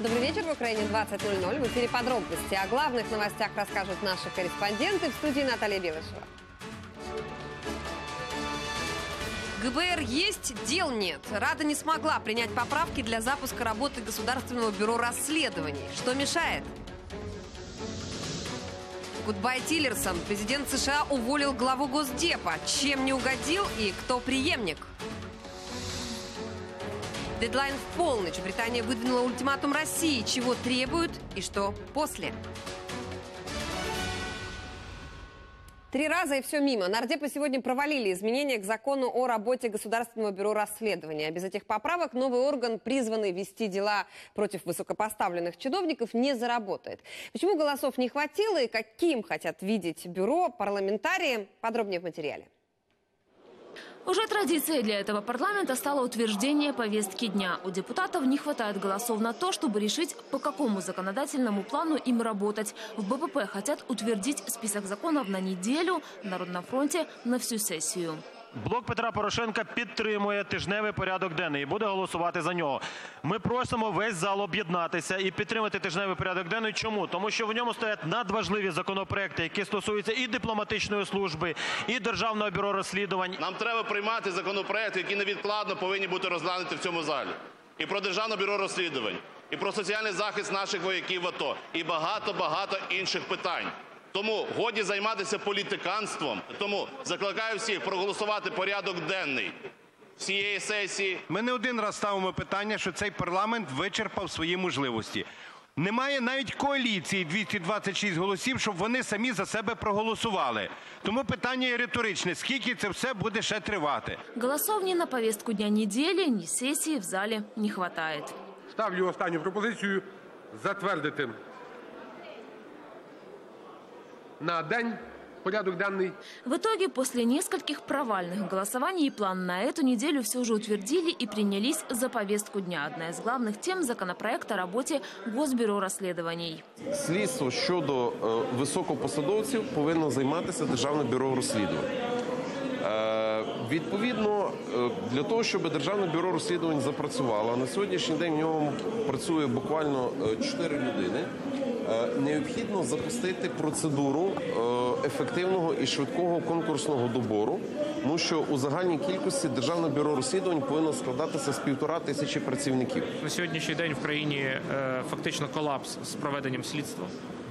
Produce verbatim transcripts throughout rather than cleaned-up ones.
Добрый вечер, в Украине двадцать ноль ноль. В эфире подробности. О главных новостях расскажут наши корреспонденты. В студии Наталья Белышева. ГБР есть, дел нет. Рада не смогла принять поправки для запуска работы Государственного бюро расследований. Что мешает? Гудбай Тиллерсон. Президент США уволил главу Госдепа. Чем не угодил и кто преемник? Дедлайн в полночь. Британия выдвинула ультиматум России. Чего требуют и что после? Три раза и все мимо. Нардепы сегодня провалили изменения к закону о работе Государственного бюро расследования. Без этих поправок новый орган, призванный вести дела против высокопоставленных чиновников, не заработает. Почему голосов не хватило и каким хотят видеть бюро парламентарии? Подробнее в материале. Уже традицией для этого парламента стало утверждение повестки дня. У депутатов не хватает голосов на то, чтобы решить, по какому законодательному плану им работать. В БПП хотят утвердить список законов на неделю, в Народном фронте – на всю сессию. Блок Петра Порошенка підтримує тижневий порядок денний і буде голосувати за нього. Ми просимо весь зал об'єднатися і підтримати тижневий порядок денний. Чому? Тому що в ньому стоять надважливі законопроекти, які стосуються і дипломатичної служби, і Державного бюро розслідувань. Нам треба приймати законопроекти, які невідкладно повинні бути розглянуті в цьому залі. І про Державне бюро розслідувань, і про соціальний захист наших вояків АТО, і багато-багато інших питань. Тому годі займатися політиканством. Тому закликаю всіх проголосувати порядок денний всієї сесії. Ми не один раз ставимо питання, що цей парламент вичерпав свої можливості. Немає навіть коаліції двісті двадцять шість голосів, щоб вони самі за себе проголосували. Тому питання є риторичне. Скільки це все буде ще тривати? Голосов ні на повестку дня недели, ні сесії в залі не хватает. Ставлю останню пропозицію затвердити на день порядок денный. В итоге, после нескольких провальных голосований, план на эту неделю все же утвердили и принялись за повестку дня. Одна из главных тем – законопроект о работе Госбюро розслідувань. Слідство щодо е, високопосадовців повинно займатися Державне бюро розслідувань. Е, відповідно, е, для того, щоб Державне бюро розслідувань запрацювало, на сьогоднішній день в ньому працює буквально чотири людини, необхідно запустити процедуру ефективного і швидкого конкурсного добору, тому що у загальній кількості Державне бюро розслідувань повинно складатися з півтора тисячі працівників. На сьогоднішній день в країні фактично колапс з проведенням слідства.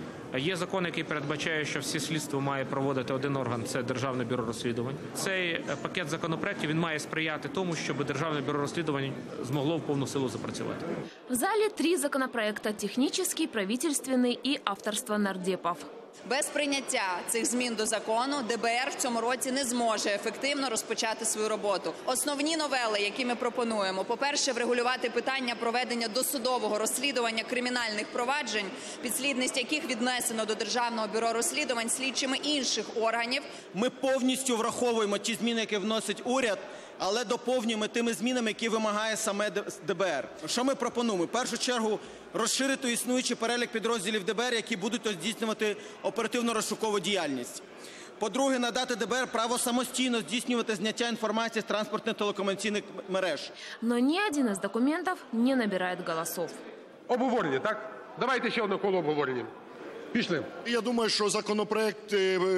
Є закон, який передбачає, що всі слідства має проводити один орган – це Державне бюро розслідувань. Цей пакет законопроєктів він має сприяти тому, щоб Державне бюро розслідувань змогло в повну силу запрацювати. В залі три законопроекта – технічний, правительственний і авторство нардепів. Без прийняття цих змін до закону ДБР в цьому році не зможе ефективно розпочати свою роботу. Основні новели, які ми пропонуємо, по-перше, врегулювати питання проведення досудового розслідування кримінальних проваджень, підслідність яких віднесено до Державного бюро розслідувань слідчими інших органів. Ми повністю враховуємо ті зміни, які вносить уряд, але доповнюємо тими змінами, які вимагає саме ДБР. Що ми пропонуємо? В першу чергу розширити існуючий перелік підрозділів ДБР, які будуть здійснювати оперативно-розшукову діяльність. По-друге, надати ДБР право самостійно здійснювати зняття інформації з транспортних телекомунікаційних мереж. Но ни один из документов не набирает голосов. Обговорення, так? Давайте ще одне коло обговорення. Пішли. Я думаю, що законопроект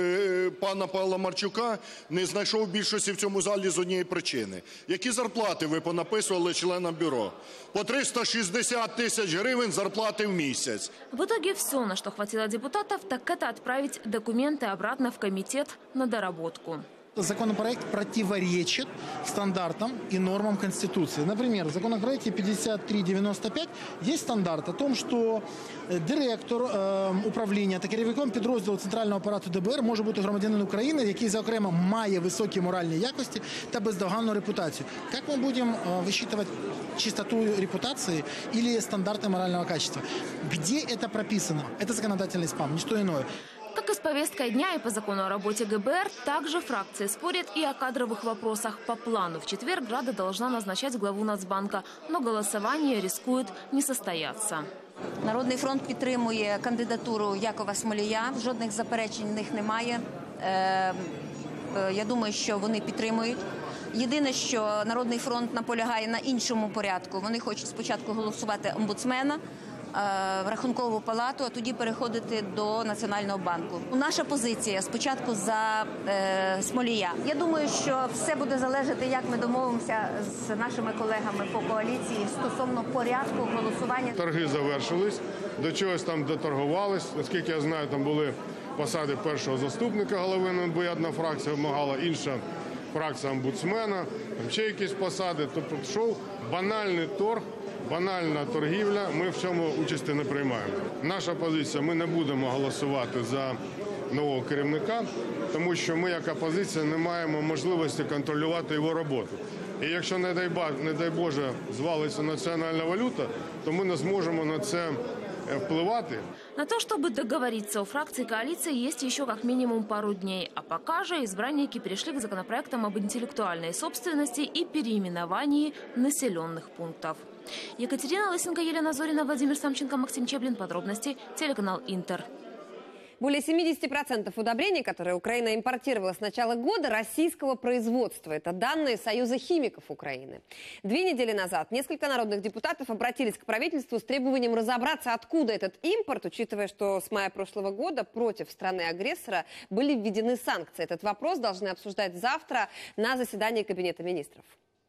пана Павла Марчука не знайшов більшості в цьому залі з однієї причини. Які зарплати ви понаписували членам бюро? По триста шістдесят тисяч гривень зарплати в місяць. В итоге все, на что хватило депутатов, так это отправить документы обратно в комитет на доработку. Законопроект противоречит стандартам и нормам Конституции. Например, в законопроекте пятьдесят три девяносто пять есть стандарт о том, что директор е, управління та керівником підрозділу Центрального апарату ДБР може бути громадянин України, який, зокрема, має високі моральні якості та бездоганну репутацію. Як ми будемо е, висчитувати чистоту репутации или стандарты морального качества? Где это прописано? Это законодательный спам, ничто иное. Как и с повесткой дня и по закону о работе ГБР, также фракции спорят и о кадровых вопросах. По плану в четверг Рада должна назначать главу Нацбанка, но голосование рискует не состояться. Народний фронт підтримує кандидатуру Якова Смолія. Жодних заперечень в них немає. Я думаю, що вони підтримують. Єдине, що Народний фронт наполягає на іншому порядку. Вони хочуть спочатку голосувати омбудсмена, в Рахункову палату, а тоді переходити до Національного банку. Наша позиція спочатку за е, Смолія. Я думаю, що все буде залежати, як ми домовимося з нашими колегами по коаліції стосовно порядку голосування. Торги завершились, до чогось там доторгувались. Наскільки я знаю, там були посади першого заступника голови ен ен бе, одна фракція вимагала, інша фракція омбудсмена, там ще якісь посади. Тобто пішов банальний торг, банальна торгівля, ми в цьому участі не приймаємо. Наша позиція, ми не будемо голосувати за нового керівника, тому що ми, як опозиція, не маємо можливості контролювати його роботу. І якщо, не дай, не дай Боже, звалиться національна валюта, то ми не зможемо на це впливати. На то, чтобы договориться у фракции коалиции, есть еще как минимум пару дней. А пока же избранники перешли к законопроектам об интеллектуальной собственности и переименовании населенных пунктов. Екатерина Лысенко, Елена Зорина, Владимир Самченко, Максим Чеблин. Подробности. Телеканал Интер. Более семидесяти процентов удобрений, которые Украина импортировала с начала года, российского производства. Это данные Союза химиков Украины. Две недели назад несколько народных депутатов обратились к правительству с требованием разобраться, откуда этот импорт, учитывая, что с мая прошлого года против страны-агрессора были введены санкции. Этот вопрос должны обсуждать завтра на заседании Кабинета министров.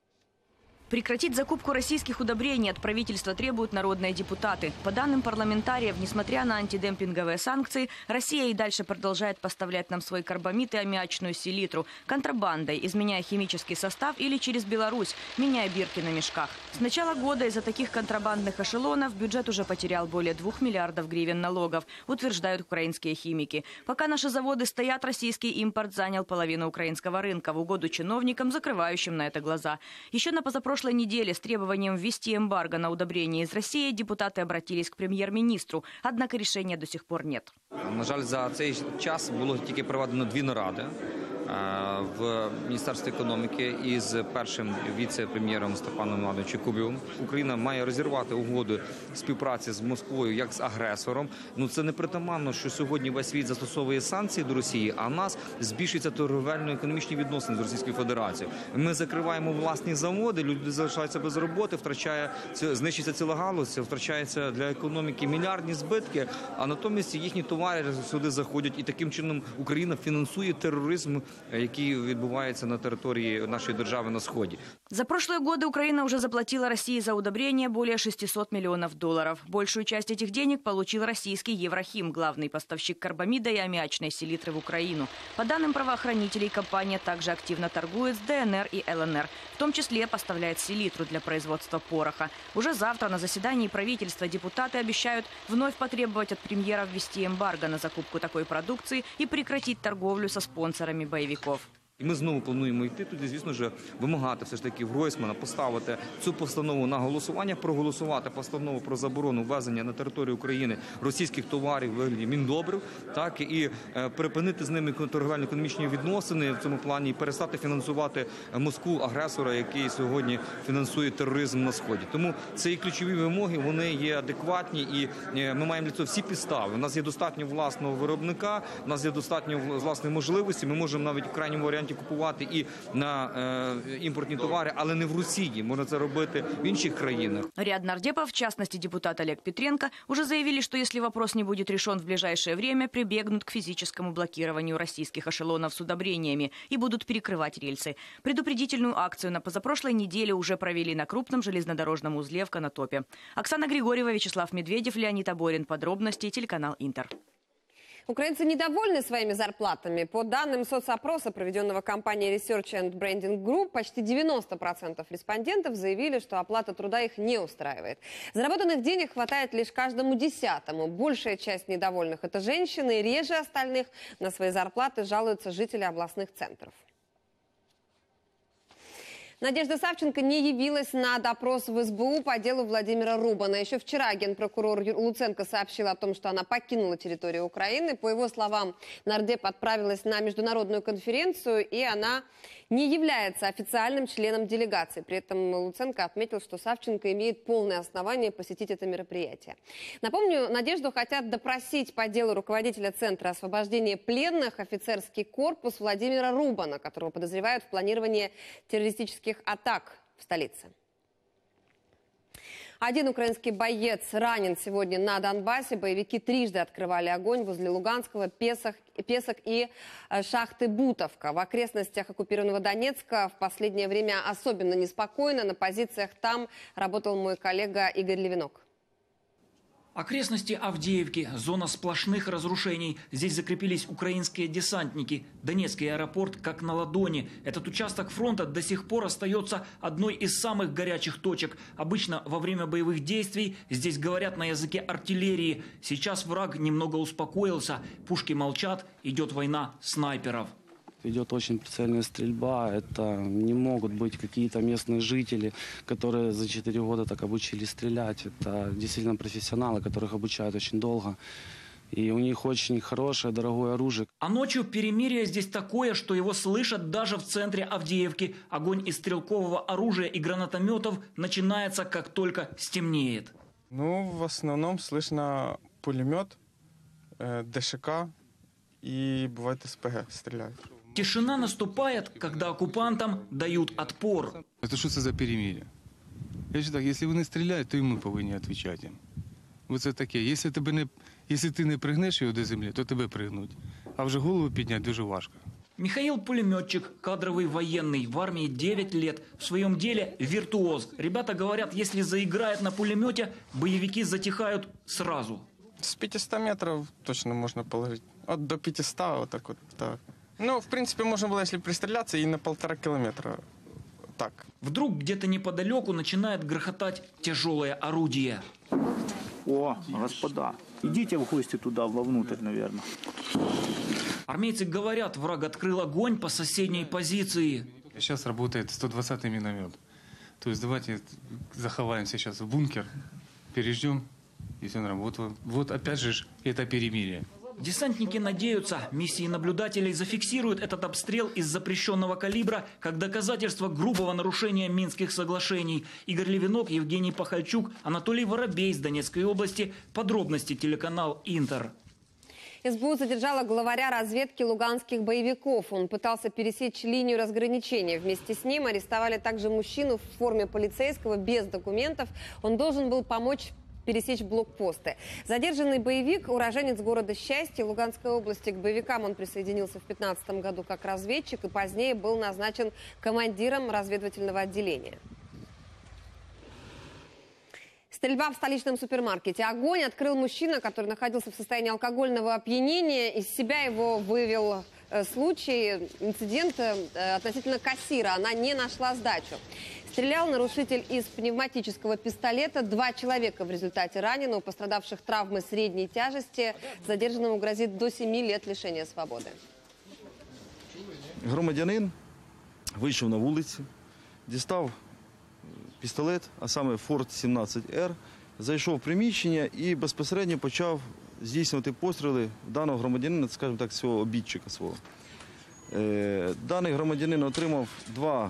Прекратить закупку российских удобрений от правительства требуют народные депутаты. По данным парламентариев, несмотря на антидемпинговые санкции, Россия и дальше продолжает поставлять нам свой карбамид и аммиачную селитру контрабандой, изменяя химический состав, или через Беларусь, меняя бирки на мешках. С начала года из-за таких контрабандных эшелонов бюджет уже потерял более двух миллиардов гривен налогов, утверждают украинские химики. Пока наши заводы стоят, российский импорт занял половину украинского рынка в угоду чиновникам, закрывающим на это глаза. Еще на позапрошлом В прошлой неделе с требованием ввести эмбарго на удобрения из России депутаты обратились к прем'єр-міністру. Однако рішення до сих пор нет. На жаль, за цей час було тільки проведено дві наради в Міністерстві економіки із першим віце-прем'єром Степаном Івановичем Кубівим. Україна має розірвати угоду співпраці з Москвою як з агресором. Ну це не притаманно, що сьогодні весь світ застосовує санкції до Росії, а в нас збільшуються торговельно-економічні відносини з Російською Федерацією. Ми закриваємо власні заводи, люди залишаються без роботи, втрачає, знищується ціла галузь, втрачається для економіки мільярдні збитки, а натомість їхні товари сюди заходять, і таким чином Україна фінансує тероризм, який відбувається на території нашей державы на Сходе. За прошлые годы Украина уже заплатила России за удобрения более шестисот миллионов долларов. Большую часть этих денег получил российский Еврохим, главный поставщик карбамида и аммиачной селитры в Украину. По данным правоохранителей, компания также активно торгует с дэ эн эр и эл эн эр, в том числе поставляет селитру для производства пороха. Уже завтра на заседании правительства депутаты обещают вновь потребовать от премьера ввести эмбарго на закупку такой продукции и прекратить торговлю со спонсорами бойовиків. І ми знову плануємо йти туди, звісно ж, вимагати все ж таки в Гройсмана поставити цю постанову на голосування, проголосувати постанову про заборону ввезення на територію України російських товарів в вигляді міндобрив, так, і е, припинити з ними торговельно-економічні відносини в цьому плані і перестати фінансувати Москву, агресора, який сьогодні фінансує тероризм на Сході. Тому ці ключові вимоги, вони є адекватні, і е, ми маємо для цього всі підстави. У нас є достатньо власного виробника, у нас є достатньо власної можливості, ми можемо навіть в крайньому варіанті купувати і на э, импортные товары, але не в Росії. Можно это робити в інших країнах. Ряд нардепов, в частности депутат Олег Петренко, уже заявили, что если вопрос не будет решен в ближайшее время, прибегнут к физическому блокированию российских эшелонов с удобрениями и будут перекрывать рельсы. Предупредительную акцию на позапрошлой неделе уже провели на крупном железнодорожном узле в Конотопе. Оксана Григорьева, Вячеслав Медведев, Леонид Аборин. Подробности. Телеканал Интер. Украинцы недовольны своими зарплатами. По данным соцопроса, проведенного компанией Research and Branding Group, почти девяносто процентов респондентов заявили, что оплата труда их не устраивает. Заработанных денег хватает лишь каждому десятому. Большая часть недовольных – это женщины, и реже остальных на свои зарплаты жалуются жители областных центров. Надежда Савченко не явилась на допрос в эс бэ у по делу Владимира Рубана. Еще вчера генпрокурор Луценко сообщила о том, что она покинула территорию Украины. По его словам, нардеп отправилась на международную конференцию, и она не является официальным членом делегации. При этом Луценко отметил, что Савченко имеет полное основание посетить это мероприятие. Напомню, Надежду хотят допросить по делу руководителя Центра освобождения пленных, офицерский корпус Владимира Рубана, которого подозревают в планировании террористических атак в столице. Один украинский боец ранен сегодня на Донбассе. Боевики трижды открывали огонь возле Луганского, Песок, Песок и шахты Бутовка. В окрестностях оккупированного Донецка в последнее время особенно неспокойно. На позициях там работал мой коллега Игорь Левинок. Окрестности Авдеевки – зона сплошных разрушений. Здесь закрепились украинские десантники. Донецкий аэропорт как на ладони. Этот участок фронта до сих пор остается одной из самых горячих точек. Обычно во время боевых действий здесь говорят на языке артиллерии. Сейчас враг немного успокоился. Пушки молчат, идет война снайперов. Идет очень прицельная стрельба. Это не могут быть какие-то местные жители, которые за четыре года так обучились стрелять. Это действительно профессионалы, которых обучают очень долго. И у них очень хорошее, дорогое оружие. А ночью перемирие здесь такое, что его слышат даже в центре Авдеевки. Огонь из стрелкового оружия и гранатометов начинается, как только стемнеет. Ну, в основном слышно пулемет, э, ДШК и бывает СПГ стреляют. Тишина наступает, когда оккупантам дают отпор. Это что за перемирие? Я считаю, если вони стріляють, то і ми повинні відповідати їм. Оце таке. Якщо тебе не, якщо ти не пригнеш його до землі, то тебе пригнуть. А вже голову підняти дуже важко. Михаил пулеметчик, кадровый военный, в армии девять лет. В своем деле виртуоз. Ребята говорят, если заиграет на пулемете, боевики затихают сразу. С пятисот метров точно можно положить. От до пятисот, вот так вот. Так. Ну, в принципе, можно было, если пристреляться, и на полтора километра. Так. Вдруг где-то неподалеку начинает грохотать тяжелое орудие. О, господа, идите в гости туда, вовнутрь, наверное. Армейцы говорят, враг открыл огонь по соседней позиции. Сейчас работает сто двадцатый миномет. То есть давайте заховаемся сейчас в бункер, переждем, и все нормально. Вот, вот опять же это перемирие. Десантники надеются, миссии наблюдателей зафиксируют этот обстрел из запрещенного калибра как доказательство грубого нарушения Минских соглашений. Игорь Левинок, Евгений Пахальчук, Анатолий Воробей из Донецкой области. Подробности телеканал Интер. СБУ задержала главаря разведки луганских боевиков. Он пытался пересечь линию разграничения. Вместе с ним арестовали также мужчину в форме полицейского без документов. Он должен был помочь пересечь блокпосты. Задержанный боевик, уроженец города Счастье Луганской области. К боевикам он присоединился в две тысячи пятнадцатом году как разведчик и позднее был назначен командиром разведывательного отделения. Стрельба в столичном супермаркете. Огонь открыл мужчина, который находился в состоянии алкогольного опьянения. Из себя его вывел э, случай, инцидент э, относительно кассира. Она не нашла сдачу. Стрелял нарушитель из пневматического пистолета. Два человека в результате ранены. У пострадавших травмы средней тяжести. Задержанному грозит до семи лет лишения свободи. Громадянин вийшов на вулицю, дістав пістолет, а саме Форд сімнадцять ер, зайшов в приміщення і безпосередньо почав здійснювати постріли даного громадянина, скажімо так, свого обідчика свого. Даний громадянин отримав два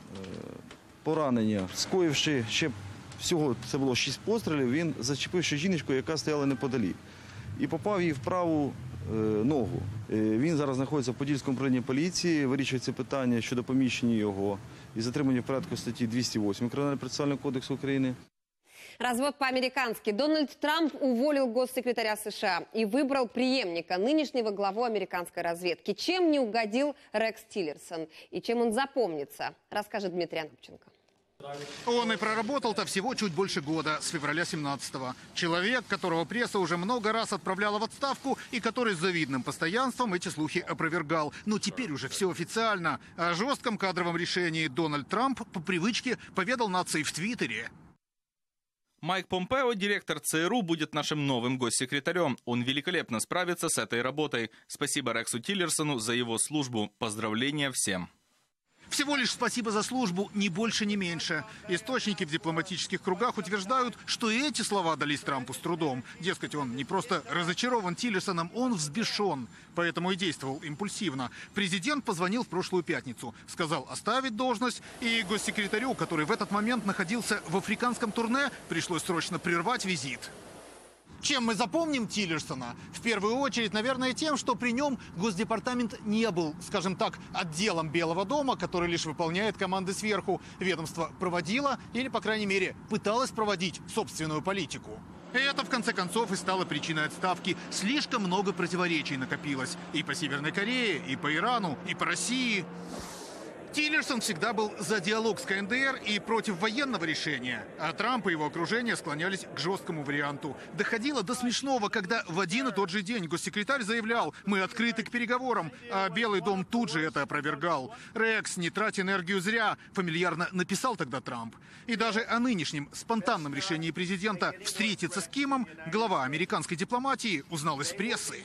поранення. Скоївши ще всього, це було шість пострілів, він зачепив ще жіночку, яка стояла неподалік. І попав їй в праву е, ногу. Е, він зараз знаходиться в Подільському управлінні поліції, вирішується питання щодо поміщення його і затримання в порядку статті двісті вісім Кримінального процесуального кодексу України. Развод по-американски. Дональд Трамп уволил госсекретаря США и выбрал преемника, нынешнего главу американской разведки. Чем не угодил Рекс Тиллерсон и чем он запомнится, расскажет Дмитрий Анопченко. Он и проработал-то всего чуть больше года, с февраля семнадцатого. Человек, которого пресса уже много раз отправляла в отставку и который с завидным постоянством эти слухи опровергал. Но теперь уже все официально. О жестком кадровом решении Дональд Трамп по привычке поведал нации в Твиттере. Майк Помпео, директор ЦРУ, будет нашим новым госсекретарем. Он великолепно справится с этой работой. Спасибо Рексу Тиллерсону за его службу. Поздравления всем. Всего лишь спасибо за службу, ни больше, ни меньше. Источники в дипломатических кругах утверждают, что и эти слова дались Трампу с трудом. Дескать, он не просто разочарован Тиллерсоном, он взбешен. Поэтому и действовал импульсивно. Президент позвонил в прошлую пятницу. Сказал оставить должность. И госсекретарю, который в этот момент находился в африканском турне, пришлось срочно прервать визит. Чем мы запомним Тиллерсона? В первую очередь, наверное, тем, что при нем Госдепартамент не был, скажем так, отделом Белого дома, который лишь выполняет команды сверху. Ведомство проводило или, по крайней мере, пыталось проводить собственную политику. И это, в конце концов, и стало причиной отставки. Слишком много противоречий накопилось. И по Северной Корее, и по Ирану, и по России. Тиллерсон всегда был за диалог с ка эн дэ эр и против военного решения. А Трамп и его окружение склонялись к жесткому варианту. Доходило до смешного, когда в один и тот же день госсекретарь заявлял: «Мы открыты к переговорам», а Белый дом тут же это опровергал. «Рекс, не трать энергию зря», фамильярно написал тогда Трамп. И даже о нынешнем спонтанном решении президента встретиться с Кимом глава американской дипломатии узнал из прессы.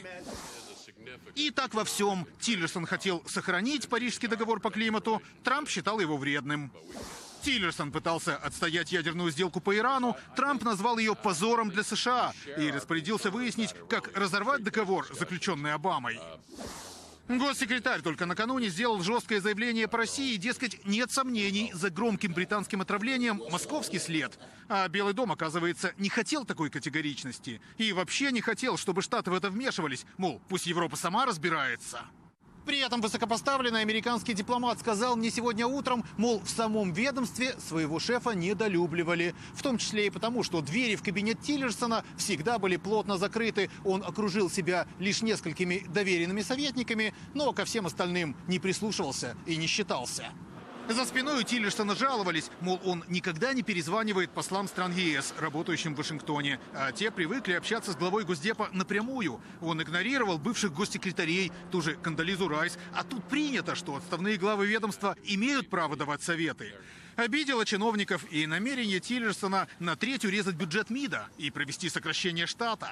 И так во всем. Тиллерсон хотел сохранить Парижский договор по климату, Трамп считал его вредным. Тиллерсон пытался отстоять ядерную сделку по Ирану, Трамп назвал ее позором для США и распорядился выяснить, как разорвать договор, заключенный Обамой. Госсекретарь только накануне сделал жесткое заявление по России, дескать, нет сомнений, за громким британским отравлением московский след. А Белый дом, оказывается, не хотел такой категоричности. И вообще не хотел, чтобы Штаты в это вмешивались, мол, пусть Европа сама разбирается. При этом высокопоставленный американский дипломат сказал мне сегодня утром, мол, в самом ведомстве своего шефа недолюбливали. В том числе и потому, что двери в кабинет Тиллерсона всегда были плотно закрыты. Он окружил себя лишь несколькими доверенными советниками, но ко всем остальным не прислушивался и не считался. За спиной у Тиллерсона жаловались, мол, он никогда не перезванивает послам стран е эс, работающим в Вашингтоне. А те привыкли общаться с главой Госдепа напрямую. Он игнорировал бывших госсекретарей, ту же Кондолизу Райс. А тут принято, что отставные главы ведомства имеют право давать советы. Обидело чиновников и намерение Тиллерсона на треть урезать бюджет МИДа и провести сокращение штата.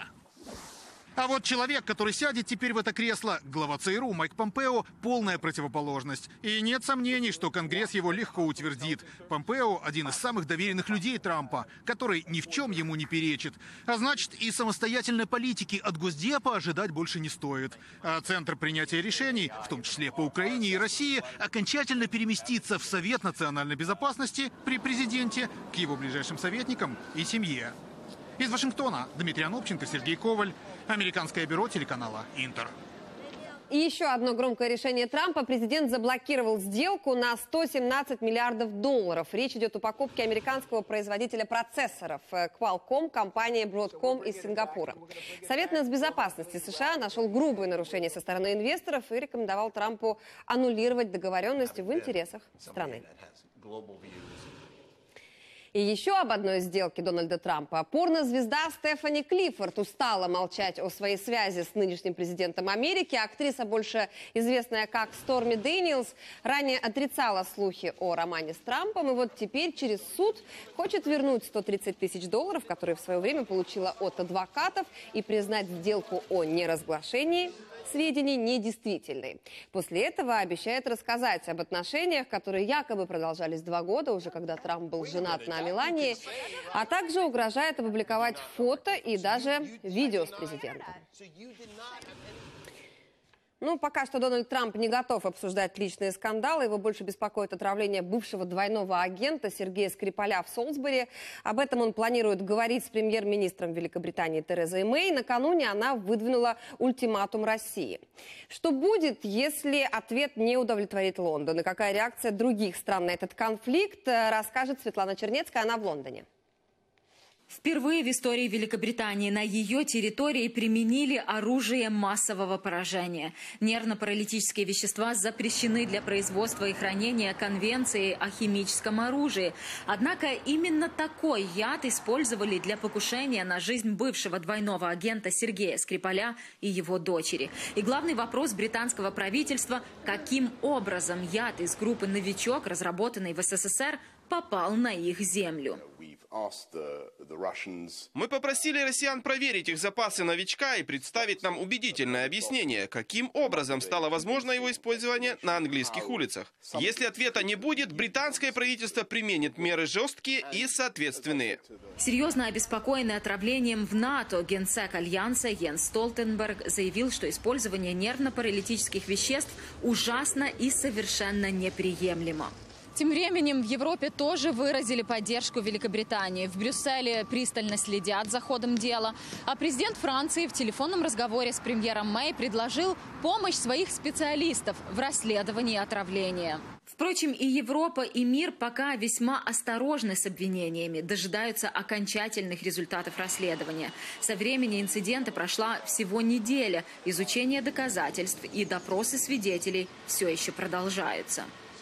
А вот человек, который сядет теперь в это кресло, глава цэ эр у Майк Помпео, полная противоположность. И нет сомнений, что Конгресс его легко утвердит. Помпео – один из самых доверенных людей Трампа, который ни в чем ему не перечит. А значит, и самостоятельной политики от Госдепа ожидать больше не стоит. А центр принятия решений, в том числе по Украине и России, окончательно переместится в Совет национальной безопасности при президенте, к его ближайшим советникам и семье. Из Вашингтона Дмитрий Анопченко, Сергей Коваль, американское бюро телеканала «Интер». И еще одно громкое решение Трампа. Президент заблокировал сделку на сто семнадцать миллиардов долларов. Речь идет о покупке американского производителя процессоров Qualcomm, компании Broadcom из Сингапура. Совет нацбезопасности США нашел грубые нарушения со стороны инвесторов и рекомендовал Трампу аннулировать договоренности в интересах страны. И еще об одной сделке Дональда Трампа. Порнозвезда Стефани Клиффорд устала молчать о своей связи с нынешним президентом Америки. Актриса, больше известная как Сторми Дэниелс, ранее отрицала слухи о романе с Трампом. И вот теперь через суд хочет вернуть сто тридцать тысяч долларов, которые в свое время получила от адвокатов, и признать сделку о неразглашении сведений недействительной. После этого обещает рассказать об отношениях, которые якобы продолжались два года, уже когда Трамп был женат на Мелании, а также угрожает опубликовать фото и даже видео с президентом. Ну, пока что Дональд Трамп не готов обсуждать личные скандалы. Его больше беспокоит отравление бывшего двойного агента Сергея Скрипаля в Солсбери. Об этом он планирует говорить с премьер-министром Великобритании Терезой Мэй. Накануне она выдвинула ультиматум России. Что будет, если ответ не удовлетворит Лондон? И какая реакция других стран на этот конфликт, расскажет Светлана Чернецкая. Она в Лондоне. Впервые в истории Великобритании на ее территории применили оружие массового поражения. Нервно-паралитические вещества запрещены для производства и хранения Конвенцией о химическом оружии. Однако именно такой яд использовали для покушения на жизнь бывшего двойного агента Сергея Скрипаля и его дочери. И главный вопрос британского правительства – каким образом яд из группы «Новичок», разработанный в эс эс эс эр, попал на их землю. Мы попросили россиян проверить их запасы новичка и представить нам убедительное объяснение, каким образом стало возможно его использование на английских улицах. Если ответа не будет, британское правительство применит меры жесткие и соответственные. Серьезно обеспокоенный отравлением в НАТО, генсек Альянса Йенс Столтенберг заявил, что использование нервно-паралитических веществ ужасно и совершенно неприемлемо. Тем временем в Европе тоже выразили поддержку Великобритании. В Брюсселе пристально следят за ходом дела. А президент Франции в телефонном разговоре с премьером Мэй предложил помощь своих специалистов в расследовании отравления. Впрочем, и Европа, и мир пока весьма осторожны с обвинениями, дожидаются окончательных результатов расследования. Со времени инцидента прошла всего неделя. Изучение доказательств и допросы свидетелей все еще продолжаются.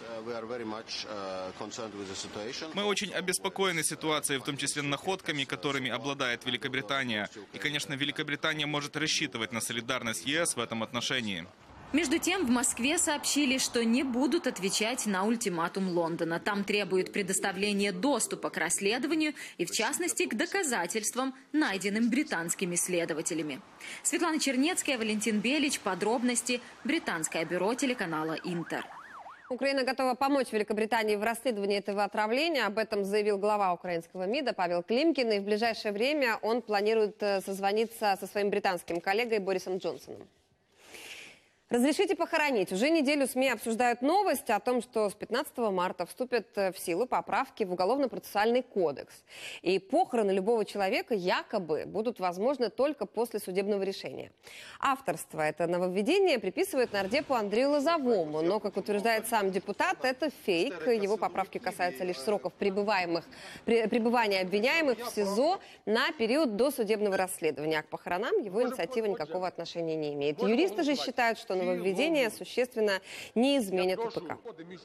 Мы очень обеспокоены ситуацией, в том числе находками, которыми обладает Великобритания. И, конечно, Великобритания может рассчитывать на солидарность ЕС в этом отношении. Между тем, в Москве сообщили, что не будут отвечать на ультиматум Лондона. Там требуют предоставления доступа к расследованию и, в частности, к доказательствам, найденным британскими следователями. Светлана Чернецкая, Валентин Белич. Подробности. Британское бюро телеканала «Интер». Украина готова помочь Великобритании в расследовании этого отравления. Об этом заявил глава украинского МИДа Павел Климкин. И в ближайшее время он планирует созвониться со своим британским коллегой Борисом Джонсоном. Разрешите похоронить. Уже неделю СМИ обсуждают новость о том, что с пятнадцатого марта вступят в силу поправки в Уголовно-процессуальный кодекс. И похороны любого человека якобы будут возможны только после судебного решения. Авторство это нововведение приписывает нардепу Андрею Лозовому. Но, как утверждает сам депутат, это фейк. Его поправки касаются лишь сроков пребываемых, пребывания обвиняемых в СИЗО на период досудебного расследования. А к похоронам его инициатива никакого отношения не имеет. Юристы же считают, что нововведения существенно не изменят УПК.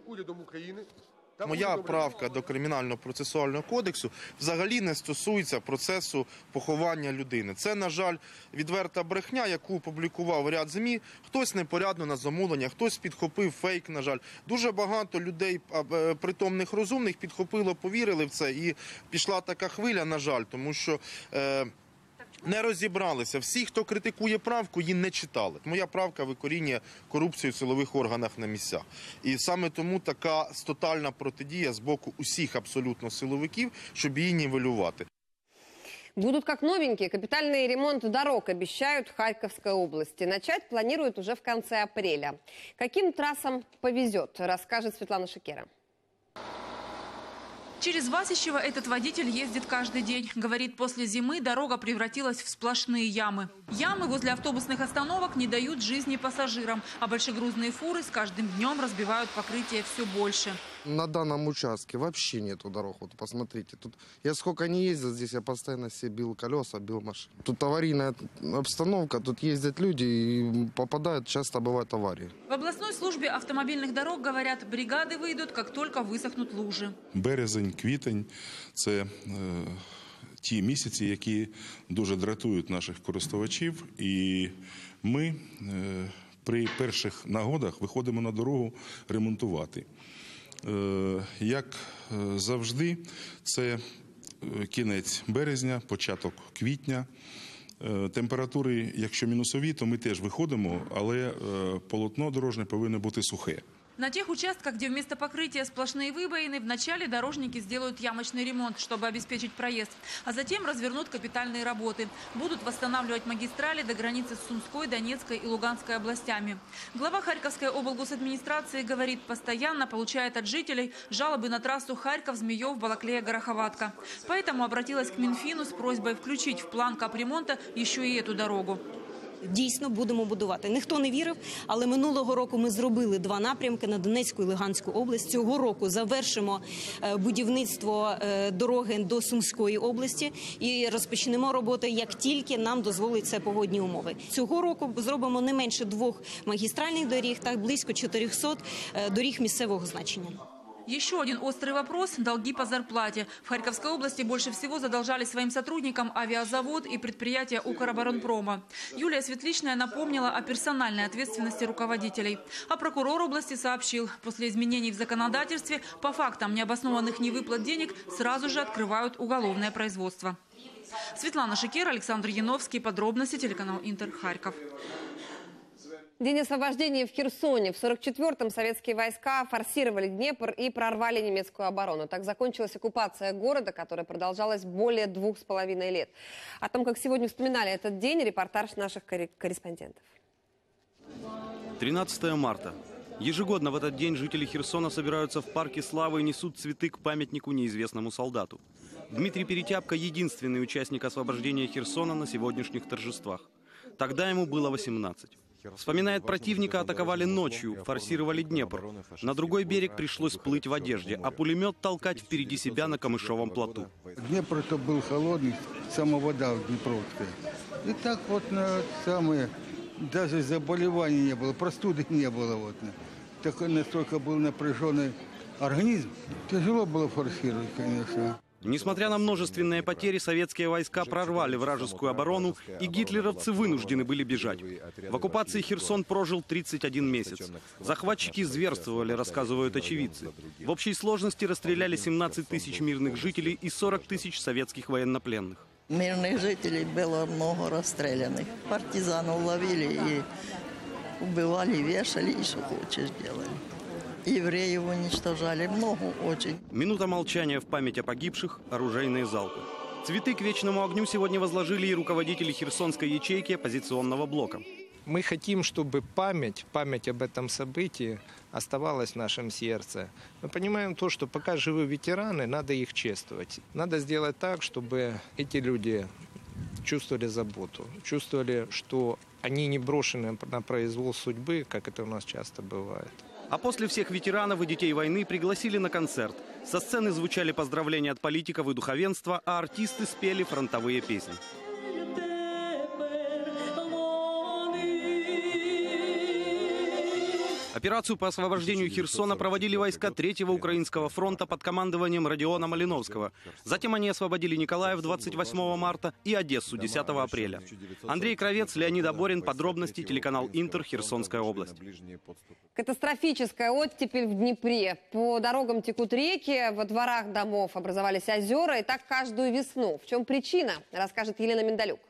Моя правка до Кримінального процесуального кодексу взагалі не стосується процесу поховання людини. Це, на жаль, відверта брехня, яку опублікував ряд ЗМІ. Хтось непорядно на замовлення, хтось підхопив фейк, на жаль. Дуже багато людей, притомних розумних, підхопило, повірили в це. І пішла така хвиля, на жаль, тому що... Е Не розібралися. Всі, хто критикує правку, її не читали. Моя правка викорінює корупцію в силових органах на місцях. І саме тому така тотальна протидія з боку усіх абсолютно силовиків, щоб її нівелювати. Будут как новенькие. Капитальный ремонт дорог обещают в Харьковской области. Начать планируют уже в конце апреля. Каким трассам повезет, расскажет Светлана Шикера. Через Васищево этот водитель ездит каждый день. Говорит, после зимы дорога превратилась в сплошные ямы. Ямы возле автобусных остановок не дают жизни пассажирам, а большегрузные фуры с каждым днем разбивают покрытие все больше. На данном участке вообще нету дорог. Вот посмотрите, тут я сколько не ездил здесь, я постоянно себе бил колеса, бил машины. Тут аварийная обстановка, тут ездят люди и попадают, часто бывают аварии. В областной службе автомобильных дорог говорят, бригады выйдут, как только высохнут лужи. Березень, квітень – це е, ті місяці, які дуже дратують наших користувачів. І ми е, при перших нагодах виходимо на дорогу ремонтувати. Е, як завжди, це кінець березня, початок квітня. Е, температури, якщо мінусові, то ми теж виходимо, але е, полотно дорожне повинно бути сухе. На тех участках, где вместо покрытия сплошные выбоины, вначале дорожники сделают ямочный ремонт, чтобы обеспечить проезд, а затем развернут капитальные работы. Будут восстанавливать магистрали до границы с Сумской, Донецкой и Луганской областями. Глава Харьковской облгосадминистрации говорит, постоянно получает от жителей жалобы на трассу Харьков-Змеев-Балаклея-Гороховатка. Поэтому обратилась к Минфину с просьбой включить в план капремонта еще и эту дорогу. Дійсно, будемо будувати. Ніхто не вірив, але минулого року ми зробили два напрямки на Донецьку і Луганську область. Цього року завершимо будівництво дороги до Сумської області і розпочнемо роботи, як тільки нам дозволить це погодні умови. Цього року зробимо не менше двох магістральних доріг, так близько чотирьохсот доріг місцевого значення. Еще один острый вопрос – долги по зарплате. В Харьковской области больше всего задолжали своим сотрудникам авиазавод и предприятия Укроборонпрома. Юлия Светличная напомнила о персональной ответственности руководителей. А прокурор области сообщил, после изменений в законодательстве по фактам необоснованных невыплат денег сразу же открывают уголовное производство. Светлана Шикера, Александр Яновский. Подробности, телеканал Интер, Харьков. День освобождения в Херсоне. В сорок четвёртом советские войска форсировали Днепр и прорвали немецкую оборону. Так закончилась оккупация города, которая продолжалась более двух с половиной лет. О том, как сегодня вспоминали этот день, репортаж наших корреспондентов. тринадцатое марта. Ежегодно в этот день жители Херсона собираются в парке Славы и несут цветы к памятнику неизвестному солдату. Дмитрий Перетяпко – единственный участник освобождения Херсона на сегодняшних торжествах. Тогда ему было восемнадцать. Вспоминает, противника атаковали ночью, форсировали Днепр. На другой берег пришлось плыть в одежде, а пулемет толкать впереди себя на камышовом плоту. Днепр-то был холодный, сама вода Днепровская. И так вот на самые, даже заболеваний не было, простуды не было. Вот. Такой настолько был напряженный организм. Тяжело было форсировать, конечно. Несмотря на множественные потери, советские войска прорвали вражескую оборону, и гитлеровцы вынуждены были бежать. В оккупации Херсон прожил тридцать один месяц. Захватчики зверствовали, рассказывают очевидцы. В общей сложности расстреляли семнадцать тысяч мирных жителей и сорок тысяч советских военнопленных. Мирных жителей было много расстрелянных. Партизанов ловили и убивали, вешали, и что хочешь делали. Евреев уничтожали, много очень. Минута молчания в память о погибших, оружейные залпы. Цветы к вечному огню сегодня возложили и руководители Херсонской ячейки оппозиционного блока. Мы хотим, чтобы память, память об этом событии оставалась в нашем сердце. Мы понимаем то, что пока живы ветераны, надо их чествовать. Надо сделать так, чтобы эти люди чувствовали заботу, чувствовали, что они не брошены на произвол судьбы, как это у нас часто бывает. А после всех ветеранов и детей войны пригласили на концерт. Со сцены звучали поздравления от политиков и духовенства, а артисты спели фронтовые песни. Операцию по освобождению Херсона проводили войска Третьего Украинского фронта под командованием Родиона Малиновского. Затем они освободили Николаев двадцать восьмого марта и Одессу десятого апреля. Андрей Кравец, Леонид Аборин. Подробности, телеканал Интер, Херсонская область. Катастрофическая оттепель в Днепре. По дорогам текут реки, во дворах домов образовались озера. И так каждую весну. В чем причина, расскажет Елена Миндалюк.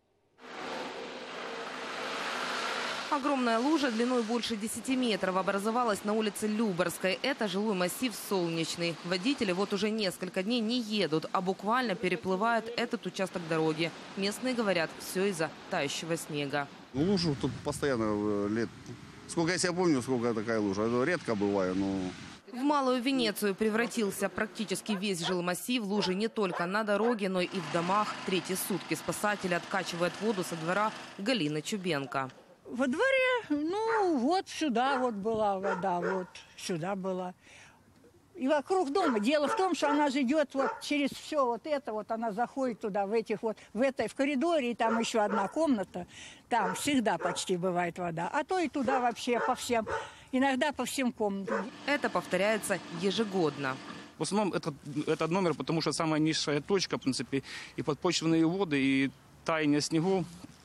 Огромная лужа длиной больше десяти метров образовалась на улице Любарской. Это жилой массив Солнечный. Водители вот уже несколько дней не едут, а буквально переплывают этот участок дороги. Местные говорят, все из-за тающего снега. Лужу тут постоянно лет. Сколько я себя помню, сколько такая лужа. Это редко бывает, но... В Малую Венецию превратился практически весь жилмассив. Лужи не только на дороге, но и в домах. Третьи сутки спасатели откачивают воду со двора Галины Чубенко. Во дворе, ну, вот сюда вот была вода, вот сюда была. И вокруг дома. Дело в том, что она же идет вот через все вот это, вот она заходит туда, в этих вот, в этой, в коридоре, и там еще одна комната. Там всегда почти бывает вода. А то и туда вообще по всем, иногда по всем комнатам. Это повторяется ежегодно. В основном этот, этот номер, потому что самая низшая точка, в принципе, и подпочвенные воды, и таяние снегов.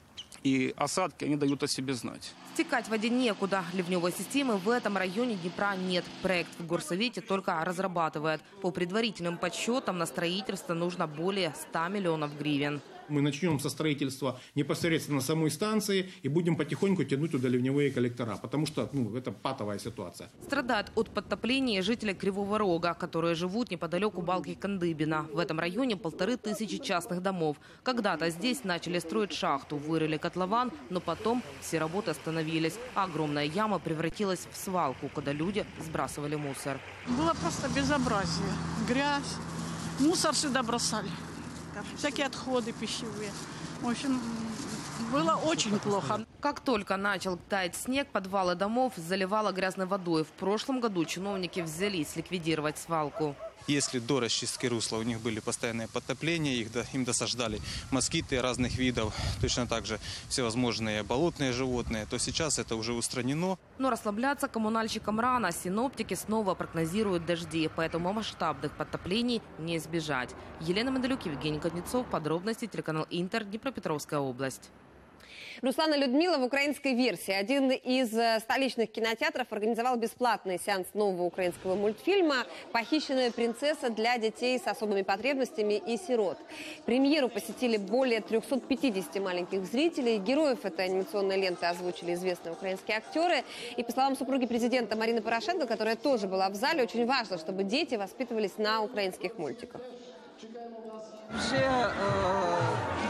И осадки, они дают о себе знать. Стекать в воде некуда. Ливневой системы в этом районе Днепра нет. Проект в горсовете только разрабатывает. По предварительным подсчетам на строительство нужно более ста миллионов гривен. Мы начнем со строительства непосредственно самой станции и будем потихоньку тянуть туда ливневые коллектора, потому что ну, это патовая ситуация. Страдают от подтопления жители Кривого Рога, которые живут неподалеку балки Кандыбина. В этом районе полторы тысячи частных домов. Когда-то здесь начали строить шахту, вырыли котлован, но потом все работы остановились. А огромная яма превратилась в свалку, куда люди сбрасывали мусор. Было просто безобразие. Грязь. Мусор сюда бросали. Всякие отходы пищевые. В общем, было очень плохо. Как только начал таять снег, подвалы домов заливало грязной водой. В прошлом году чиновники взялись ликвидировать свалку. Если до расчистки русла у них были постоянные подтопления, их, им досаждали москиты разных видов, точно так же всевозможные болотные животные, то сейчас это уже устранено. Но расслабляться коммунальщикам рано. Синоптики снова прогнозируют дожди, поэтому масштабных подтоплений не избежать. Елена Медалюк, Евгений Кузнецов. Подробности, телеканал Интер, Днепропетровская область. Руслан и Людмила в украинской версии. Один из столичных кинотеатров организовал бесплатный сеанс нового украинского мультфильма «Похищенная принцесса» для детей с особыми потребностями и сирот. Премьеру посетили более трёхсот пятидесяти маленьких зрителей. Героев этой анимационной ленты озвучили известные украинские актеры. И по словам супруги президента Марины Порошенко, которая тоже была в зале, очень важно, чтобы дети воспитывались на украинских мультиках. Все э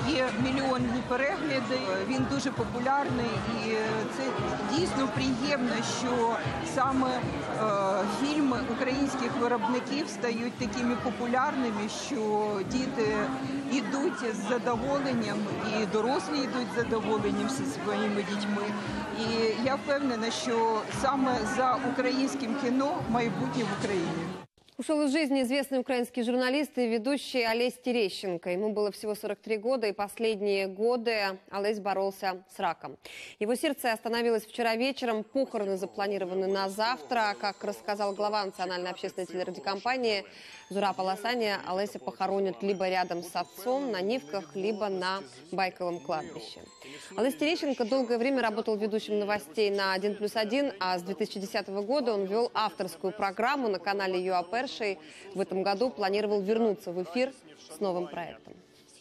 є мільйонні перегляди, він дуже популярний і це дійсно приємно, що саме е, фільми українських виробників стають такими популярними, що діти йдуть з задоволенням і дорослі йдуть з задоволенням зі своїми дітьми. І я впевнена, що саме за українським кіно майбутнє в Україні. Ушел из жизни известный украинский журналист и ведущий Олесь Терещенко. Ему было всего сорок три года, и последние годы Олесь боролся с раком. Его сердце остановилось вчера вечером. Похороны запланированы на завтра. Как рассказал глава национальной общественной телерадиокомпании Зураб Аласани, Олеся похоронят либо рядом с отцом на Нивках, либо на Байковом кладбище. Олесь Терещенко долгое время работал ведущим новостей на один плюс один, а с две тысячи десятого года он вел авторскую программу на канале ЮАП. В этом году планировал вернуться в эфир с новым проектом.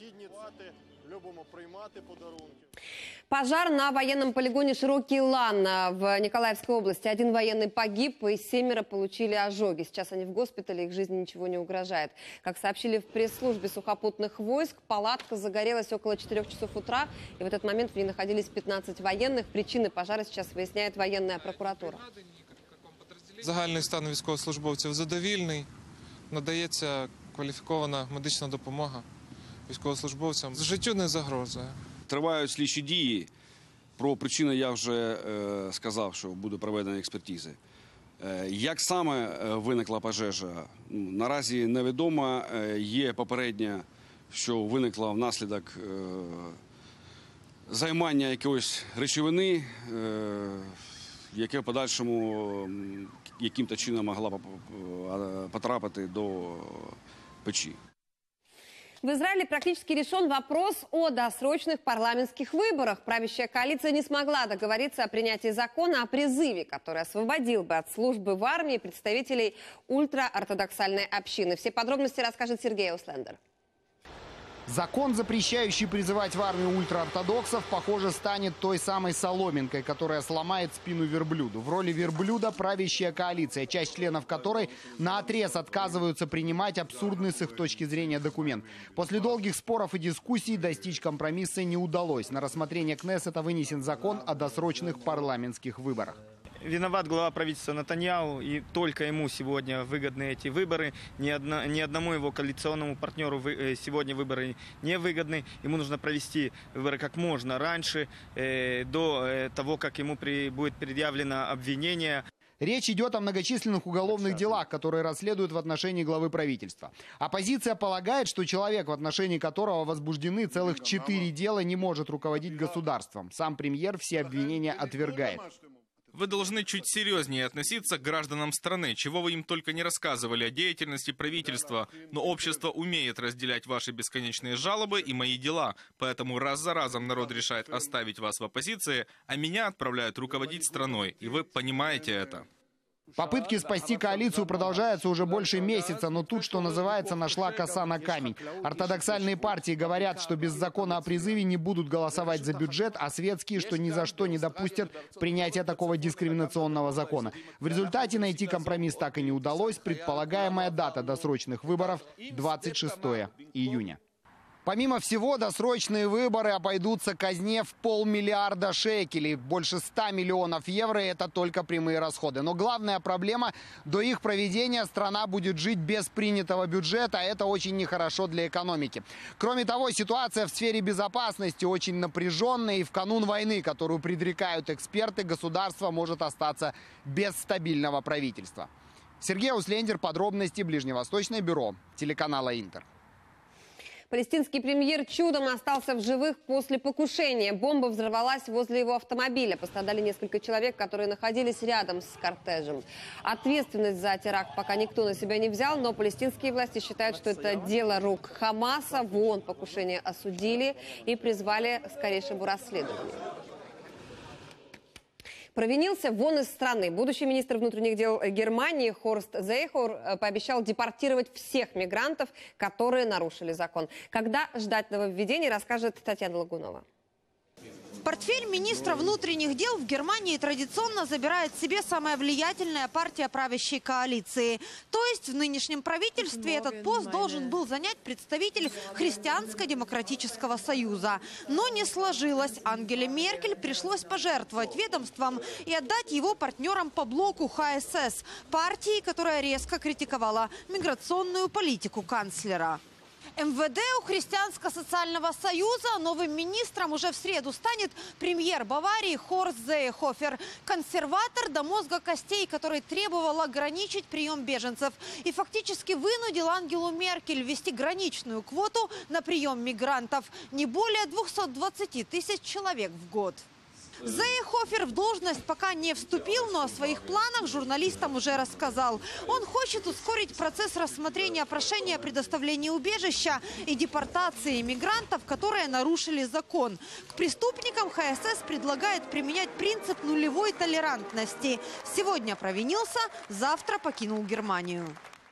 Пожар на военном полигоне «Широкий Лан» в Николаевской области. Один военный погиб и семеро получили ожоги. Сейчас они в госпитале, их жизни ничего не угрожает. Как сообщили в пресс-службе сухопутных войск, палатка загорелась около четырёх часов утра. И в этот момент в ней находились пятнадцать военных. Причины пожара сейчас выясняет военная прокуратура. Загальний стан військовослужбовців задовільний, надається кваліфікована медична допомога військовослужбовцям. Життю не загрожує. Тривають слідчі дії. Про причини я вже е, сказав, що буде проведена експертиза. Е, як саме виникла пожежа, наразі невідомо. Е, є попереднє, що виникла внаслідок е, займання якоїсь речовини, е, яке в подальшому яким-то чином могла потрапити до печи. В Израиле практически решен вопрос о досрочных парламентских выборах. Правящая коалиция не смогла договориться о принятии закона о призыве, который освободил бы от службы в армии представителей ультраортодоксальной общины. Все подробности расскажет Сергей Ауслендер. Закон, запрещающий призывать в армию ультраортодоксов, похоже, станет той самой соломинкой, которая сломает спину верблюду. В роли верблюда правящая коалиция, часть членов которой наотрез отказываются принимать абсурдный с их точки зрения документ. После долгих споров и дискуссий достичь компромисса не удалось. На рассмотрение Кнессета вынесен закон о досрочных парламентских выборах. Виноват глава правительства Нетаньяху, и только ему сегодня выгодны эти выборы. Ни, одно, ни одному его коалиционному партнеру вы, сегодня выборы не выгодны. Ему нужно провести выборы как можно раньше, э, до э, того, как ему при, будет предъявлено обвинение. Речь идет о многочисленных уголовных делах, которые расследуют в отношении главы правительства. Оппозиция полагает, что человек, в отношении которого возбуждены целых четыре дела, не может руководить государством. Сам премьер все обвинения отвергает. Вы должны чуть серьезнее относиться к гражданам страны, чего вы им только не рассказывали о деятельности правительства. Но общество умеет разделять ваши бесконечные жалобы и мои дела. Поэтому раз за разом народ решает оставить вас в оппозиции, а меня отправляют руководить страной. И вы понимаете это. Попытки спасти коалицию продолжаются уже больше месяца, но тут, что называется, нашла коса на камень. Ортодоксальные партии говорят, что без закона о призыве не будут голосовать за бюджет, а светские, что ни за что не допустят принятия такого дискриминационного закона. В результате найти компромисс так и не удалось. Предполагаемая дата досрочных выборов – двадцать шестое июня. Помимо всего, досрочные выборы обойдутся казне в полмиллиарда шекелей. Больше ста миллионов евро – это только прямые расходы. Но главная проблема – до их проведения страна будет жить без принятого бюджета, а это очень нехорошо для экономики. Кроме того, ситуация в сфере безопасности очень напряженная, и в канун войны, которую предрекают эксперты, государство может остаться без стабильного правительства. Сергей Ауслендер, подробности, Ближневосточное бюро, телеканала «Интер». Палестинский премьер чудом остался в живых после покушения. Бомба взорвалась возле его автомобиля. Пострадали несколько человек, которые находились рядом с кортежем. Ответственность за теракт пока никто на себя не взял, но палестинские власти считают, что это дело рук Хамаса. В ООН покушение осудили и призвали к скорейшему расследованию. Провинился вон из страны. Будущий министр внутренних дел Германии Хорст Зейхор пообещал депортировать всех мигрантов, которые нарушили закон. Когда ждать нововведений, расскажет Татьяна Лагунова. Портфель министра внутренних дел в Германии традиционно забирает себе самая влиятельная партия правящей коалиции. То есть в нынешнем правительстве этот пост должен был занять представитель Христианско-демократического союза. Но не сложилось. Ангеле Меркель пришлось пожертвовать ведомством и отдать его партнерам по блоку ха эс эс, партии, которая резко критиковала миграционную политику канцлера. эм вэ дэ у Христианско-социального союза. Новым министром уже в среду станет премьер Баварии Хорст Зеехофер. Консерватор до мозга костей, который требовал ограничить прием беженцев. И фактически вынудил Ангелу Меркель ввести граничную квоту на прием мигрантов. Не более двухсот двадцати тысяч человек в год. Зеехофер в должность пока не вступил, но о своих планах журналистам уже рассказал. Он хочет ускорить процесс рассмотрения прошения о предоставлении убежища и депортации мигрантов, которые нарушили закон. К преступникам ха эс эс предлагает применять принцип нулевой толерантности. Сегодня провинился, завтра покинул Германию.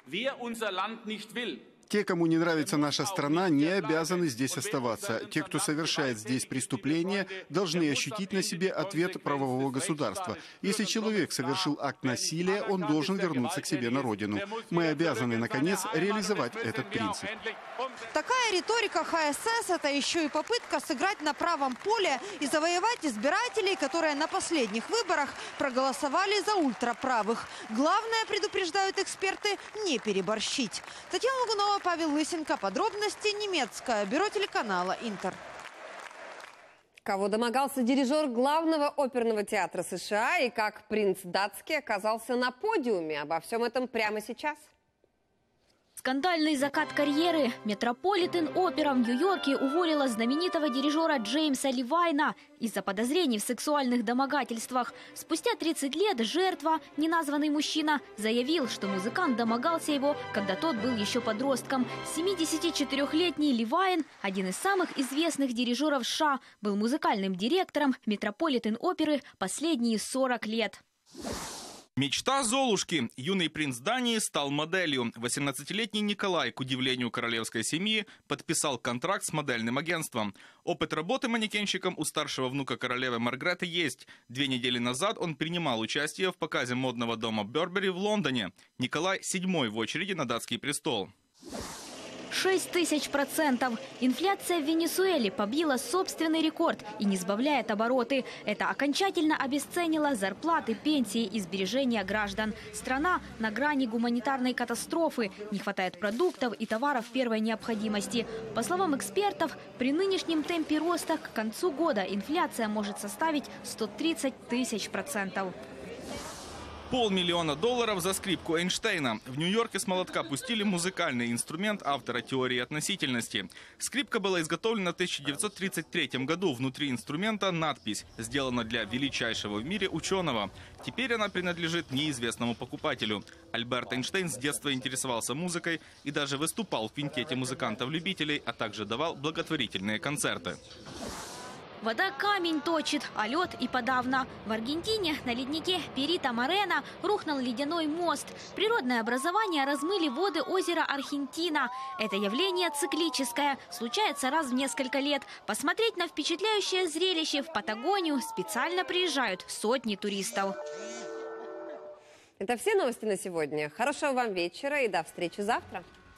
Те, кому не нравится наша страна, не обязаны здесь оставаться. Те, кто совершает здесь преступления, должны ощутить на себе ответ правового государства. Если человек совершил акт насилия, он должен вернуться к себе на родину. Мы обязаны, наконец, реализовать этот принцип. Такая риторика ха эс эс – это еще и попытка сыграть на правом поле и завоевать избирателей, которые на последних выборах проголосовали за ультраправых. Главное, предупреждают эксперты, не переборщить. Татьяна Лагунова, Павел Лысенко. Подробности немецкое бюро телеканала «Интер». Кого домогался дирижер главного оперного театра США и как принц датский оказался на подиуме? Обо всем этом прямо сейчас. Скандальный закат карьеры. Метрополитен-опера в Нью-Йорке уволила знаменитого дирижера Джеймса Ливайна из-за подозрений в сексуальных домогательствах. Спустя тридцать лет жертва, неназванный мужчина, заявил, что музыкант домогался его, когда тот был еще подростком. семидесятичетырёхлетний Ливайн, один из самых известных дирижеров США, был музыкальным директором Метрополитен-оперы последние сорок лет. Мечта Золушки. Юный принц Дании стал моделью. восемнадцатилетний Николай, к удивлению королевской семьи, подписал контракт с модельным агентством. Опыт работы манекенщиком у старшего внука королевы Маргреты есть. Две недели назад он принимал участие в показе модного дома Бербери в Лондоне. Николай седьмой в очереди на датский престол. шесть тысяч процентов. Инфляция в Венесуэле побила собственный рекорд и не сбавляет обороты. Это окончательно обесценило зарплаты, пенсии и сбережения граждан. Страна на грани гуманитарной катастрофы. Не хватает продуктов и товаров первой необходимости. По словам экспертов, при нынешнем темпе роста к концу года инфляция может составить сто тридцать тысяч процентов. Полмиллиона долларов за скрипку Эйнштейна. В Нью-Йорке с молотка пустили музыкальный инструмент автора теории относительности. Скрипка была изготовлена в тысяча девятьсот тридцать третьем году. Внутри инструмента надпись «Сделана для величайшего в мире ученого». Теперь она принадлежит неизвестному покупателю. Альберт Эйнштейн с детства интересовался музыкой и даже выступал в квинтете музыкантов-любителей, а также давал благотворительные концерты. Вода камень точит, а лед и подавно. В Аргентине на леднике Перито-Морено рухнул ледяной мост. Природное образование размыли воды озера Архентина. Это явление циклическое, случается раз в несколько лет. Посмотреть на впечатляющее зрелище в Патагонию специально приезжают сотни туристов. Это все новости на сегодня. Хорошего вам вечера и до встречи завтра.